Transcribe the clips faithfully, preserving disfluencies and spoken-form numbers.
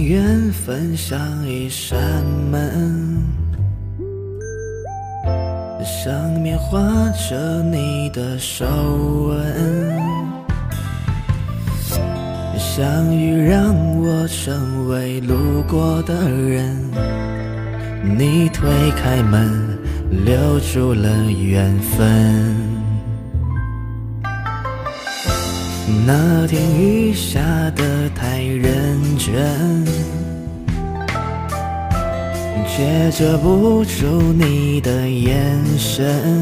缘分像一扇门，上面画着你的手纹。相遇让我成为路过的人，你推开门，留住了缘分。那天雨下得太认真，却遮不住你的眼神。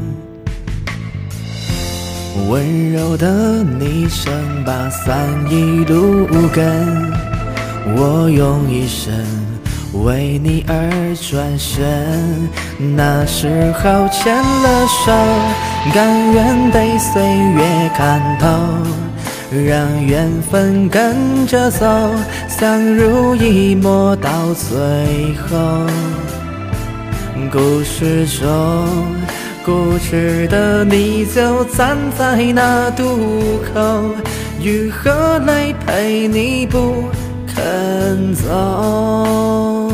温柔的你撑把伞一路跟，我用一生为你而转身。那时候牵了手，甘愿被岁月看透，让缘分跟着走，相濡以沫到最后。故事中固执的你就站在那渡口，雨和泪陪你不肯走。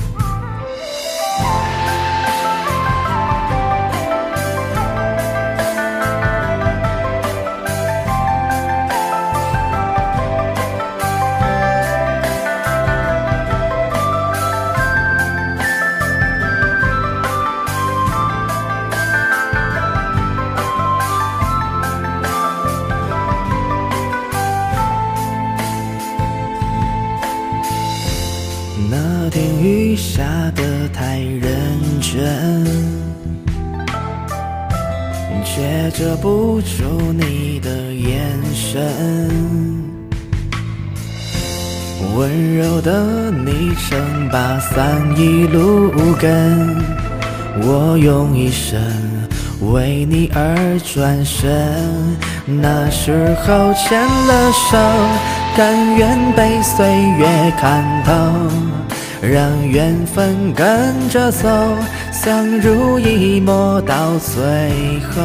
那天雨下得太认真，却遮不住你的眼神。温柔的你撑把伞一路跟，我用一生为你而转身。那时候牵了手，甘愿被岁月看透，让缘分跟着走，相濡以沫到最后。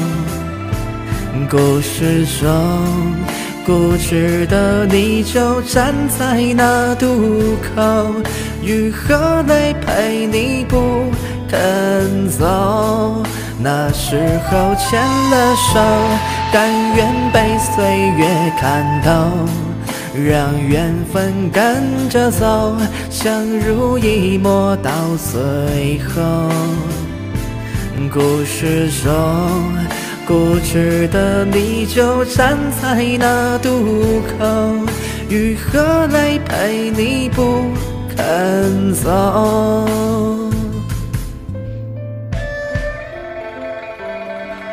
故事中固执的你就站在那渡口，雨和泪陪你不肯走。那时候牵了手，甘愿被岁月看透，让缘分跟着走，相濡以沫到最后。故事中固执的你就站在那渡口，雨和泪陪你不肯走。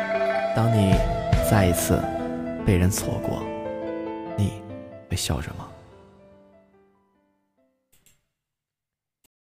当你再一次被人错过，你会笑着吗？